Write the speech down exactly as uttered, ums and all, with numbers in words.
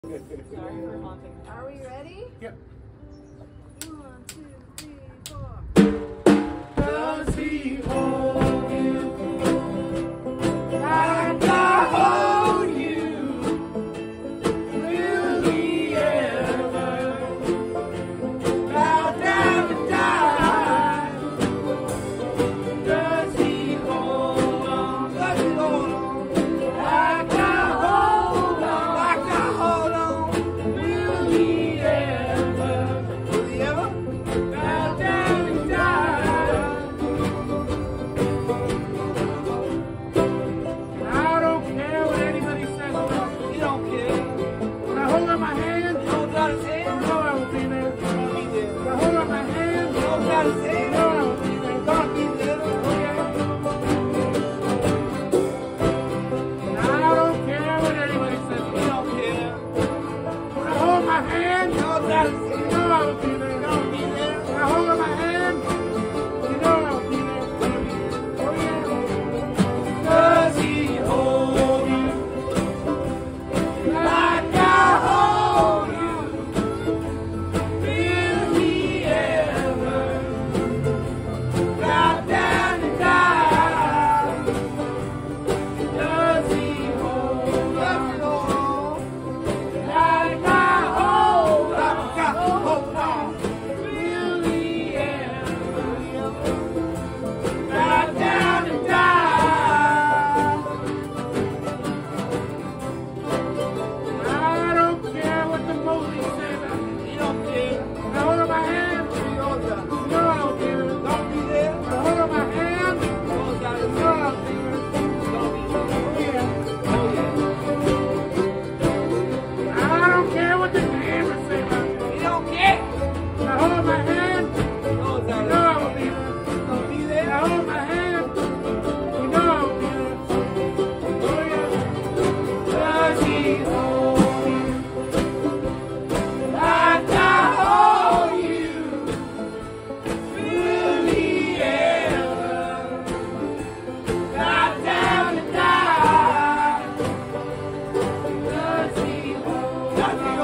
Sorry for haunting. Are we ready? Yep. One, two, three, four. Does he hold you like I hold you? Will he ever bow down and die? Does he hold on? Does he hold on? Like I hold on? Like I hold on? Will he ever? Will he ever bow down and die? I don't care what anybody says about me. You don't care. When I hold out my hand, You hold out his hand. you know I will be there. Don't be there. When I hold out my hand, You hold out his you hand. know I will be there. Don't be there. And I don't care what anybody says You about me. don't care. When I hold my hand, You you hold out his hand. know I will be there. Don't be there. When I hold out my hand, you know I will be there. Oh yeah. Does he hold you like I hold you? Will he ever bow down and die? Does he hold on like I hold on? Will he ever bow down and die? I don't care what the movies say about me. You don't care. When I hold out my hand, You hold out. you know I will be there. Don't be there. When I hold out my hand, You hold out you his know I hand. will be there. Don't be there. Oh yeah. Oh yeah. I don't care what the neighbors say about me. You don't care. When I hold out my hand, You hold you out know I his will be there. hand. Don't be When there. I hold my hand, you know I will be there. Oh yeah. Does he hold you like I hold you? Will he ever bow down and die? Does he hold? Does he